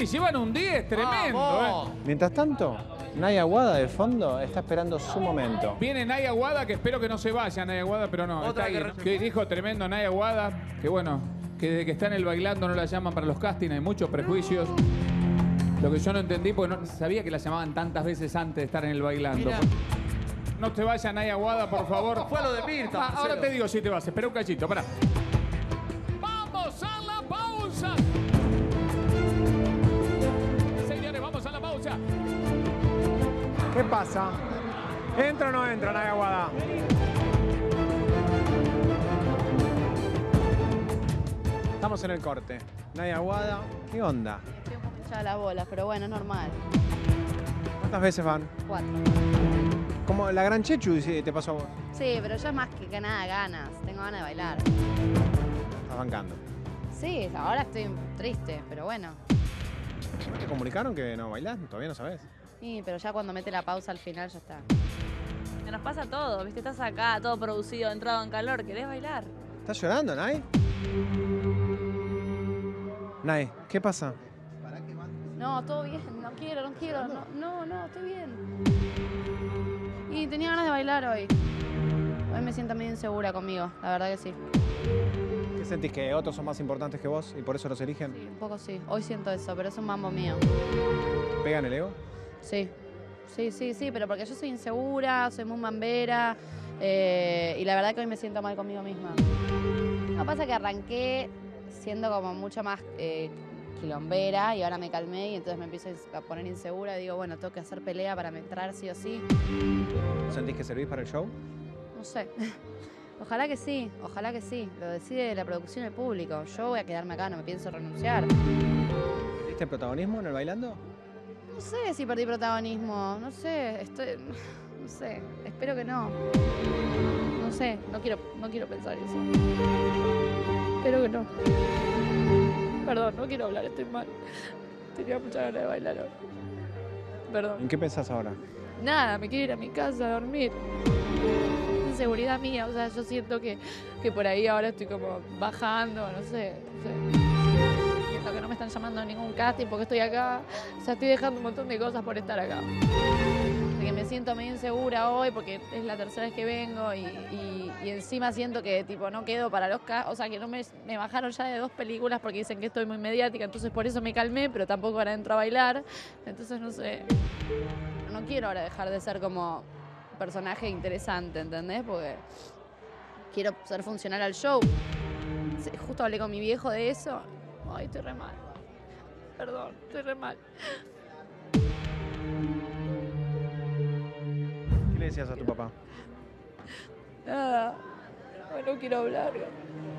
Y llevan un 10 tremendo, Mientras tanto, Naya Wada de fondo está esperando su momento. Viene Naya Wada, que espero que no se vaya Naya Wada, pero no, está ahí. Que dijo tremendo Naya Wada, que bueno, que desde que está en el Bailando no la llaman para los castings, hay muchos prejuicios. Lo que yo no entendí, porque no sabía que la llamaban tantas veces antes de estar en el Bailando. Mira. No te vayas, Naya Wada, por favor. Fue lo de Mirta. Ahora te digo si te vas, espera un cachito, pará. ¡Vamos a la pausa! Señores, vamos a la pausa. ¿Qué pasa? ¿Entra o no entra Naya Wada? Estamos en el corte. Naya Wada, ¿qué onda? Estoy un poco hinchada las bolas, pero bueno, es normal. ¿Cuántas veces van? 4. Como la gran Chechu te pasó a vos. Sí, pero yo más que nada ganas. Tengo ganas de bailar. Estás bancando. Sí, ahora estoy triste, pero bueno. ¿No te comunicaron que no bailás? Todavía no sabés. Sí, pero ya cuando mete la pausa al final ya está. Que nos pasa todo, ¿viste? Estás acá, todo producido, entrado en calor, ¿querés bailar? ¿Estás llorando, Nay? Nay, ¿qué pasa? No, todo bien, no quiero. No, estoy bien. Y tenía ganas de bailar hoy. Hoy me siento medio insegura conmigo, la verdad que sí. ¿Qué sentís, que otros son más importantes que vos y por eso los eligen? Sí, un poco sí. Hoy siento eso, pero es un mambo mío. ¿Pegan el ego? Sí, pero porque yo soy insegura, soy muy mambera y la verdad que hoy me siento mal conmigo misma. Lo que pasa es que arranqué siendo como mucho más quilombera y ahora me calmé y entonces me empiezo a poner insegura y digo, bueno, tengo que hacer pelea para entrar sí o sí. ¿Sentís que servís para el show? No sé. Ojalá que sí. Lo decide la producción y el público. Yo voy a quedarme acá, no me pienso renunciar. ¿Viste Protagonismo en el Bailando? No sé si perdí protagonismo, no sé, espero que no. No sé, no quiero pensar eso. Espero que no. Perdón, no quiero hablar, estoy mal. Tenía mucha ganas de bailar hoy. Perdón. ¿En qué pensás ahora? Nada, me quiero ir a mi casa a dormir. Es inseguridad mía, o sea, yo siento que por ahí ahora estoy como bajando, no sé. Siento que no me están llamando a ningún casting porque estoy acá. O sea, estoy dejando un montón de cosas por estar acá. De que me siento medio insegura hoy porque es la tercera vez que vengo y encima siento que tipo no quedo para los castings. O sea, que no me bajaron ya de 2 películas porque dicen que estoy muy mediática, entonces por eso me calmé, pero tampoco ahora entro a bailar. Entonces no sé. No quiero ahora dejar de ser como personaje interesante, ¿entendés? Porque quiero ser funcional al show. Justo hablé con mi viejo de eso. Ay, estoy re mal. Perdón, estoy re mal. ¿Qué le decías a tu papá? Nada. Ay, no quiero hablar.